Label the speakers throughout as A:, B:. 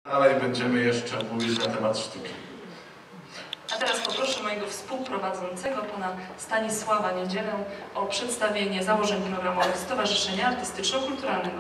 A: Dalej będziemy jeszcze mówić na temat sztuki.
B: A teraz poproszę mojego współprowadzącego, pana Stanisława Niedzielę, o przedstawienie założeń programowych Stowarzyszenia Artystyczno-Kulturalnego.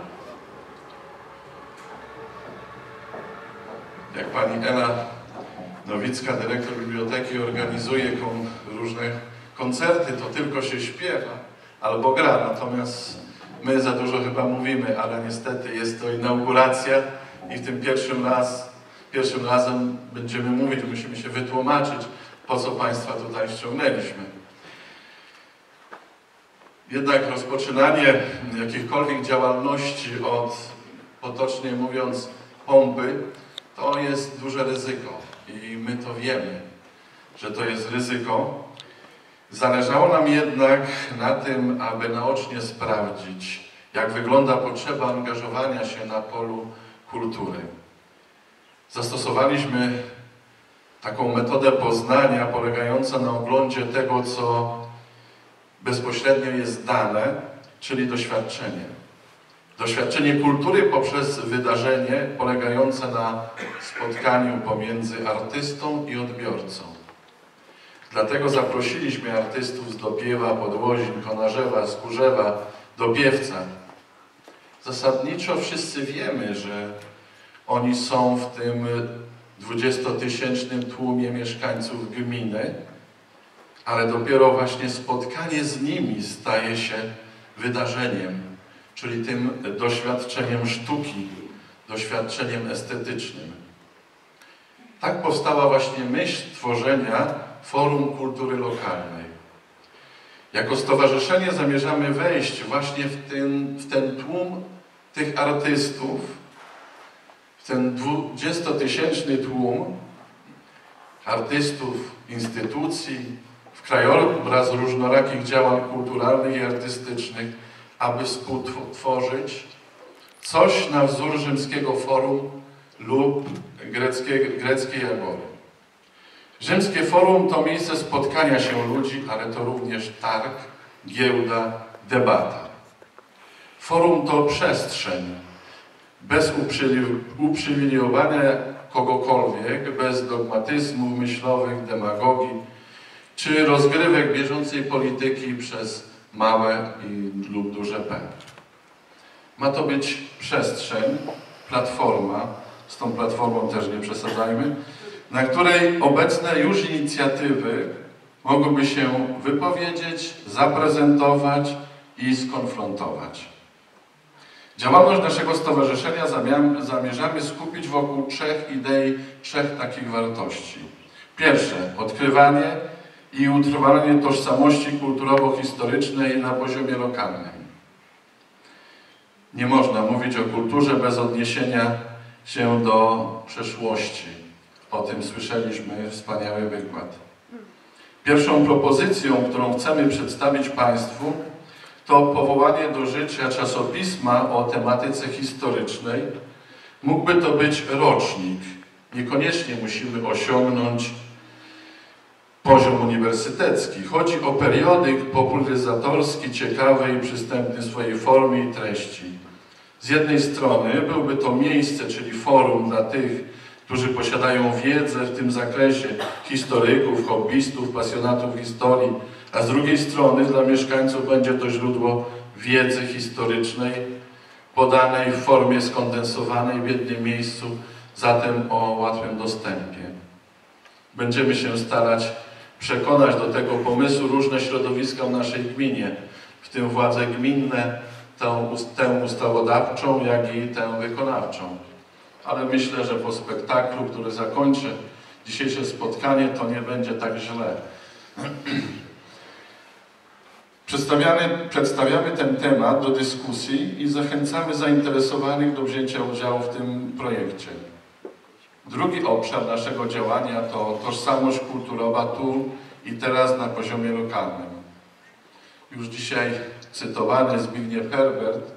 A: Jak pani Ela Nowicka, dyrektor biblioteki, organizuje różne koncerty, to tylko się śpiewa albo gra, natomiast my za dużo chyba mówimy, ale niestety jest to inauguracja i w tym pierwszym razem będziemy mówić, musimy się wytłumaczyć, po co Państwa tutaj ściągnęliśmy. Jednak rozpoczynanie jakichkolwiek działalności od, potocznie mówiąc, pompy, to jest duże ryzyko i my to wiemy, że to jest ryzyko. Zależało nam jednak na tym, aby naocznie sprawdzić, jak wygląda potrzeba angażowania się na polu kultury. Zastosowaliśmy taką metodę poznania polegającą na oglądzie tego, co bezpośrednio jest dane, czyli doświadczenie. Doświadczenie kultury poprzez wydarzenie polegające na spotkaniu pomiędzy artystą i odbiorcą. Dlatego zaprosiliśmy artystów z Dopiewa, Podłozin, Konarzewa, Skórzewa, Dopiewca. Zasadniczo wszyscy wiemy, że oni są w tym 20-tysięcznym tłumie mieszkańców gminy, ale dopiero właśnie spotkanie z nimi staje się wydarzeniem, czyli tym doświadczeniem sztuki, doświadczeniem estetycznym. Tak powstała właśnie myśl tworzenia Forum Kultury Lokalnej. Jako stowarzyszenie zamierzamy wejść właśnie w ten tłum tych artystów, w ten 20-tysięczny tłum artystów, instytucji, w krajobraz różnorakich działań kulturalnych i artystycznych, aby współtworzyć coś na wzór rzymskiego forum lub greckiej agory. Rzymskie forum to miejsce spotkania się ludzi, ale to również targ, giełda, debata. Forum to przestrzeń, bez uprzywilejowania kogokolwiek, bez dogmatyzmów myślowych, demagogii, czy rozgrywek bieżącej polityki przez małe lub duże P. Ma to być przestrzeń, platforma, z tą platformą też nie przesadzajmy, na której obecne już inicjatywy mogłyby się wypowiedzieć, zaprezentować i skonfrontować. Działalność naszego stowarzyszenia zamierzamy skupić wokół trzech idei, trzech takich wartości. Pierwsze, odkrywanie i utrwalanie tożsamości kulturowo-historycznej na poziomie lokalnym. Nie można mówić o kulturze bez odniesienia się do przeszłości. O tym słyszeliśmy, wspaniały wykład. Pierwszą propozycją, którą chcemy przedstawić Państwu, to powołanie do życia czasopisma o tematyce historycznej. Mógłby to być rocznik. Niekoniecznie musimy osiągnąć poziom uniwersytecki. Chodzi o periodyk popularyzatorski, ciekawy i przystępny w swojej formie i treści. Z jednej strony byłby to miejsce, czyli forum dla tych, którzy posiadają wiedzę w tym zakresie, historyków, hobbystów, pasjonatów historii, a z drugiej strony dla mieszkańców będzie to źródło wiedzy historycznej, podanej w formie skondensowanej w jednym miejscu, zatem o łatwym dostępie. Będziemy się starać przekonać do tego pomysłu różne środowiska w naszej gminie, w tym władze gminne, tę ustawodawczą, jak i tę wykonawczą. Ale myślę, że po spektaklu, który zakończy dzisiejsze spotkanie, to nie będzie tak źle. Przedstawiamy ten temat do dyskusji i zachęcamy zainteresowanych do wzięcia udziału w tym projekcie. Drugi obszar naszego działania to tożsamość kulturowa tu i teraz na poziomie lokalnym. Już dzisiaj cytowany Zbigniew Herbert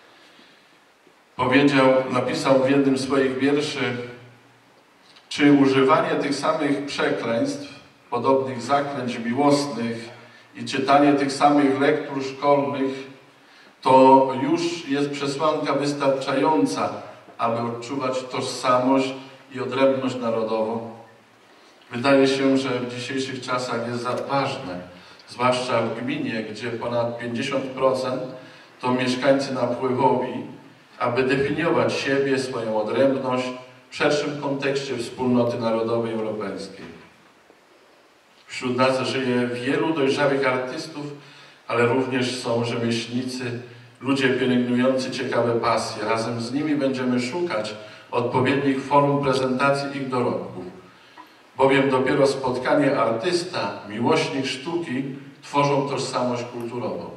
A: napisał w jednym z swoich wierszy, czy używanie tych samych przekleństw, podobnych zaklęć miłosnych i czytanie tych samych lektur szkolnych to już jest przesłanka wystarczająca, aby odczuwać tożsamość i odrębność narodową. Wydaje się, że w dzisiejszych czasach jest ważne, zwłaszcza w gminie, gdzie ponad 50% to mieszkańcy napływowi, aby definiować siebie, swoją odrębność w szerszym kontekście wspólnoty narodowej europejskiej. Wśród nas żyje wielu dojrzałych artystów, ale również są rzemieślnicy, ludzie pielęgnujący ciekawe pasje. Razem z nimi będziemy szukać odpowiednich form prezentacji ich dorobków, bowiem dopiero spotkanie artysta, miłośnik sztuki tworzą tożsamość kulturową.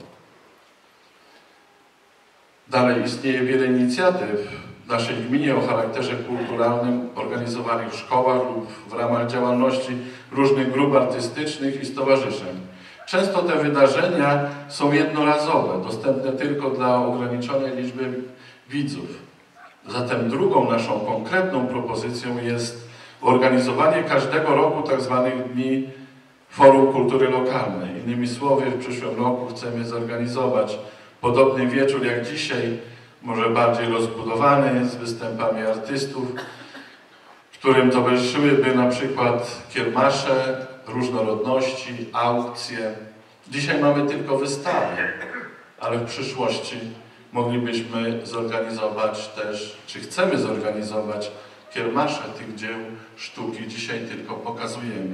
A: Dalej istnieje wiele inicjatyw w naszej gminie o charakterze kulturalnym, organizowanych w szkołach lub w ramach działalności różnych grup artystycznych i stowarzyszeń. Często te wydarzenia są jednorazowe, dostępne tylko dla ograniczonej liczby widzów. Zatem drugą naszą konkretną propozycją jest organizowanie każdego roku tzw. Dni Forum Kultury Lokalnej. Innymi słowy, w przyszłym roku chcemy zorganizować podobny wieczór jak dzisiaj, może bardziej rozbudowany, z występami artystów, którym towarzyszyłyby na przykład kiermasze różnorodności, aukcje. Dzisiaj mamy tylko wystawy, ale w przyszłości moglibyśmy zorganizować też, czy chcemy zorganizować kiermasze tych dzieł sztuki. Dzisiaj tylko pokazujemy.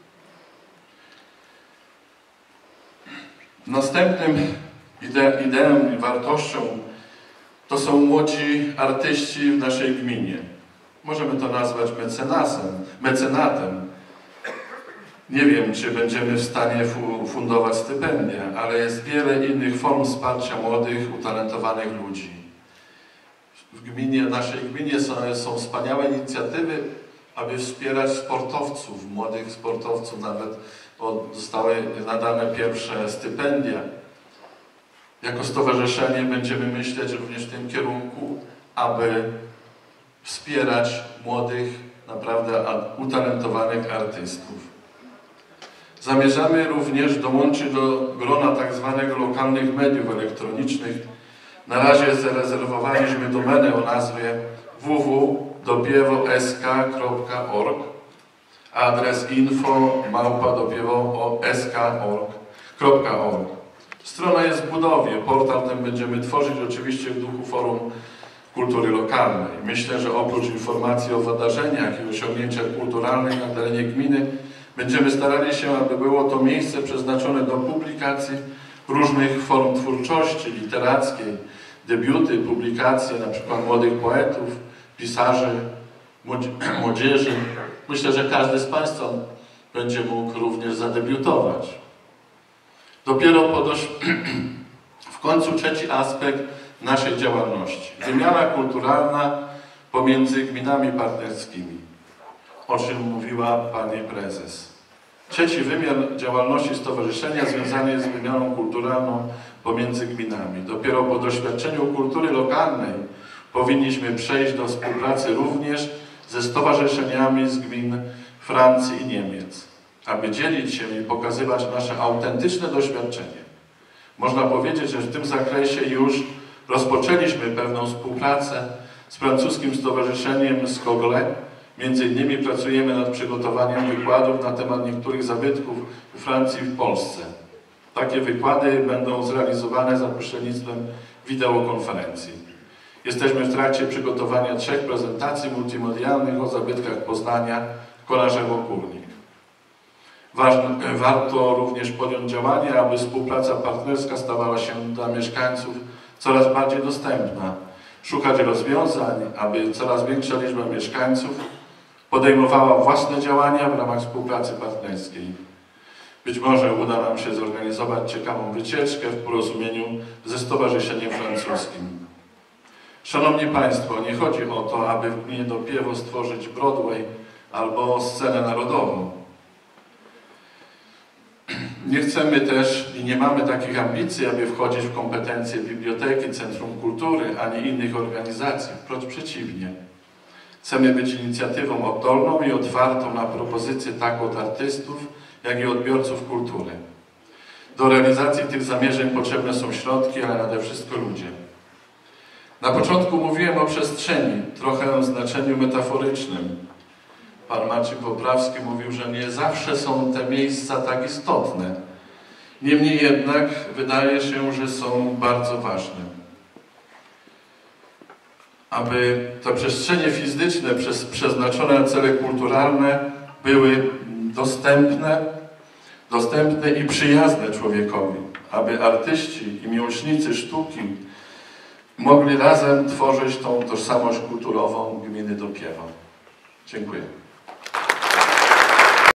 A: Następnym ideą i wartością to są młodzi artyści w naszej gminie. Możemy to nazwać mecenatem. Nie wiem, czy będziemy w stanie fundować stypendia, ale jest wiele innych form wsparcia młodych, utalentowanych ludzi. W naszej gminie są wspaniałe inicjatywy, aby wspierać sportowców, młodych sportowców, nawet zostały nadane pierwsze stypendia. Jako stowarzyszenie będziemy myśleć również w tym kierunku, aby wspierać młodych, naprawdę utalentowanych artystów. Zamierzamy również dołączyć do grona tzw. lokalnych mediów elektronicznych. Na razie zarezerwowaliśmy domenę o nazwie www.dopiewosk.org, adres info@dopiewosk.org. Strona jest w budowie, portal ten będziemy tworzyć oczywiście w duchu Forum Kultury Lokalnej. Myślę, że oprócz informacji o wydarzeniach i osiągnięciach kulturalnych na terenie gminy będziemy starali się, aby było to miejsce przeznaczone do publikacji różnych form twórczości literackiej, debiuty, publikacje np. młodych poetów, pisarzy, młodzieży. Myślę, że każdy z Państwa będzie mógł również zadebiutować. Dopiero w końcu trzeci aspekt naszej działalności. Wymiana kulturalna pomiędzy gminami partnerskimi, o czym mówiła Pani Prezes. Trzeci wymiar działalności stowarzyszenia związany jest z wymianą kulturalną pomiędzy gminami. Dopiero po doświadczeniu kultury lokalnej powinniśmy przejść do współpracy również ze stowarzyszeniami z gmin Francji i Niemiec, aby dzielić się i pokazywać nasze autentyczne doświadczenie. Można powiedzieć, że w tym zakresie już rozpoczęliśmy pewną współpracę z francuskim stowarzyszeniem Skogle. Między innymi pracujemy nad przygotowaniem wykładów na temat niektórych zabytków w Francji i w Polsce. Takie wykłady będą zrealizowane za pośrednictwem wideokonferencji. Jesteśmy w trakcie przygotowania 3 prezentacji multimedialnych o zabytkach Poznania w Kolarzewo-Górnik. Warto również podjąć działania, aby współpraca partnerska stawała się dla mieszkańców coraz bardziej dostępna. Szukać rozwiązań, aby coraz większa liczba mieszkańców podejmowała własne działania w ramach współpracy partnerskiej. Być może uda nam się zorganizować ciekawą wycieczkę w porozumieniu ze Stowarzyszeniem Francuskim. Szanowni Państwo, nie chodzi o to, aby w gminie Dopiewo stworzyć Broadway albo scenę narodową. Nie chcemy też i nie mamy takich ambicji, aby wchodzić w kompetencje biblioteki, Centrum Kultury, ani innych organizacji. Wprost przeciwnie. Chcemy być inicjatywą oddolną i otwartą na propozycje tak od artystów, jak i odbiorców kultury. Do realizacji tych zamierzeń potrzebne są środki, ale nade wszystko ludzie. Na początku mówiłem o przestrzeni, trochę o znaczeniu metaforycznym. Pan Maciej Poprawski mówił, że nie zawsze są te miejsca tak istotne. Niemniej jednak wydaje się, że są bardzo ważne. Aby te przestrzenie fizyczne przeznaczone na cele kulturalne były dostępne i przyjazne człowiekowi. Aby artyści i miłośnicy sztuki mogli razem tworzyć tą tożsamość kulturową gminy Dąbiewa. Dziękuję.